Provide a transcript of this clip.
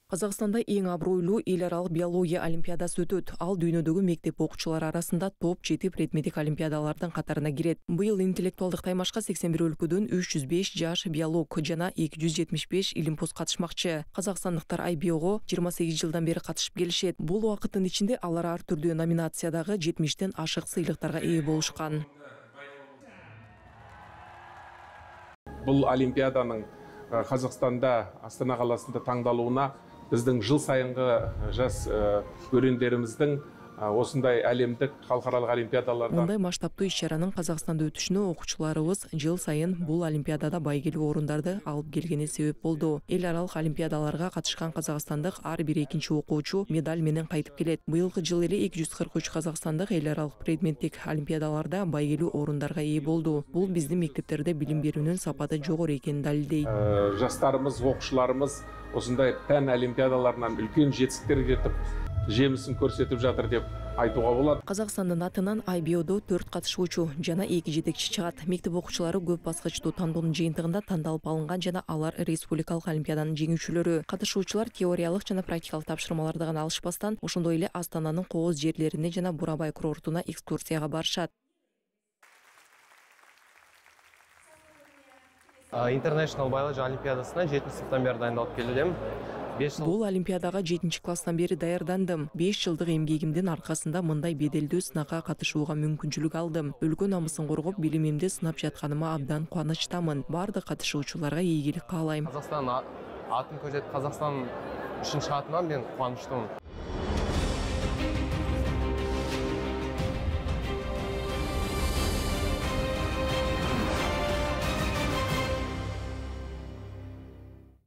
Қазақстанда ең абыройлуу эл аралык биология олимпиадасы өтөт. Ал дүйнөдөгү мектеп окуучулары арасында топ 7 предметтик олимпиадалардын катарына кирет. Быйыл интеллектуалдык таймашка 81 өлкөдөн 305 жаш биолог жана 275 илимпоз катышмакчы. Казакстандыктар IBO'го 28 жылдан бери катышып келишет. Бул убакыттын ичинде алар ар түрдүү номинациядагы 70тен ашык сыйлыктарга ээ болушкан. Бұл олимпиаданың Қазақстанда Астана қаласында таңдалуына біздің жыл сайынғы жас өрендеріміздің осындай әлемдік халықаралық олимпиадалардан Мындай масштабтуу иш-чаранын Казакстанда өтүшүнө окуучуларыбыз жыл сайын бул олимпиадада байгелүү орундарды алып келгени себеп болду. Эл аралык олимпиадаларга катышкан казакстандык ар бир экинчи окуучу медаль менен кайтып келет. Быйылкы жылы эле 243 казакстандык эл аралык предметтик олимпиадаларда байгелүү орундарга ээ болду. Бул биздин мектептерде билим берүүнүн сапаты жогору экенин далилдейт. Жастарымыз, окуучуларымыз осындай пән олимпиадаларынан үлкен жетістіктерге жетіп, жемісін көрсетіп жатыр деп айтуға болады. Казакстандын атынан IBO'до 4 катышуучу жана 2 жетекчи чыгат. Мектеп окуучулары көп баскычтуу тандоонун жыйынтыгында тандалып алынган жана алар республикалык олимпиаданын жеңүүчүлөрү. Катышуучулар теориялык жана практикалык тапшырмаларды гана алышпастан, ошондой эле Астананын кооз жерлерине жана Бурабай курортуна экскурсияга барышат. International Biology олимпиадасына 7-сыныптан бері дайындалып келдім. Бул олимпиадага 7 класстан бери даярдандым. 5 жылдык эмгегимдин аркасында мындай беделдүү сынакка катышууга мүмкүнчүлүк алдым. Өлкө намысын коргоп, билимимди сынап жатканыма абдан кубанычтамын. Бардык катышуучуларга ийгилик каалайм. Казакстан атын көрсөтүп, Казакстан үчүн чыгатыма мен кубанычтамын.